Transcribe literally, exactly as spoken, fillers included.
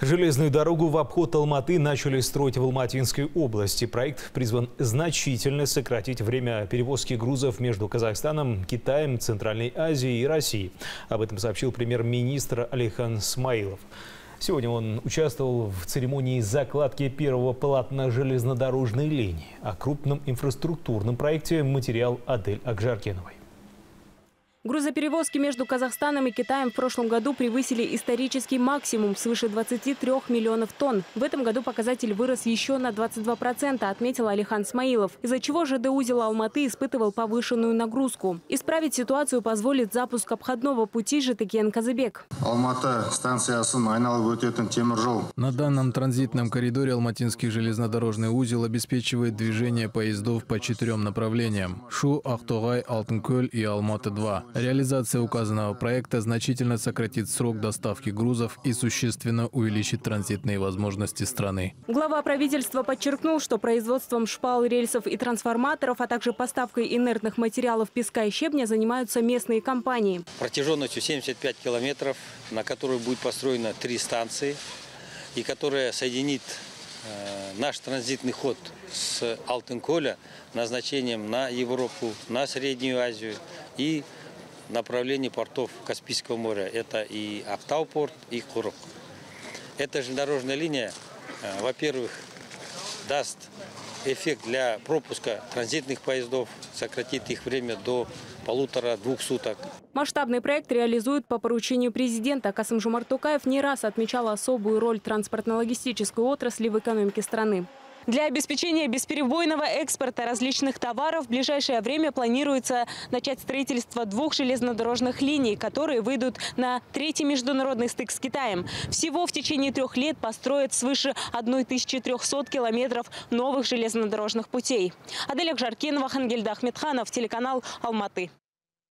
Железную дорогу в обход Алматы начали строить в Алматинской области. Проект призван значительно сократить время перевозки грузов между Казахстаном, Китаем, Центральной Азией и Россией. Об этом сообщил премьер-министр Алихан Смаилов. Сегодня он участвовал в церемонии закладки первого полотна железнодорожной линии. О крупном инфраструктурном проекте материал Адель Акжаркеновой. Грузоперевозки между Казахстаном и Китаем в прошлом году превысили исторический максимум свыше двадцати трёх миллионов тонн. В этом году показатель вырос еще на двадцать два процента, отметил Алихан Смаилов, из-за чего ЖД-узел Алматы испытывал повышенную нагрузку. Исправить ситуацию позволит запуск обходного пути Житыкен-Казыбек. На данном транзитном коридоре Алматинский железнодорожный узел обеспечивает движение поездов по четырем направлениям – Шу, Ақтоғай, Алтынкөл и Алматы-два. Реализация указанного проекта значительно сократит срок доставки грузов и существенно увеличит транзитные возможности страны. Глава правительства подчеркнул, что производством шпал, рельсов и трансформаторов, а также поставкой инертных материалов песка и щебня занимаются местные компании. Протяженностью семьдесят пять километров, на которую будет построено три станции, и которая соединит э, наш транзитный ход с Алтынкөля назначением на Европу, на Среднюю Азию и направлении портов Каспийского моря. Это и Актау порт, и Курок. Эта железнодорожная линия, во-первых, даст эффект для пропуска транзитных поездов, сократит их время до полутора-двух суток. Масштабный проект реализуют по поручению президента. Касым-Жомарт Токаев не раз отмечал особую роль транспортно-логистической отрасли в экономике страны. Для обеспечения бесперебойного экспорта различных товаров в ближайшее время планируется начать строительство двух железнодорожных линий, которые выйдут на третий международный стык с Китаем. Всего в течение трех лет построят свыше тысячи трёхсот километров новых железнодорожных путей. Адель Акжаркенова, Хангельда Ахметханов, телеканал Алматы.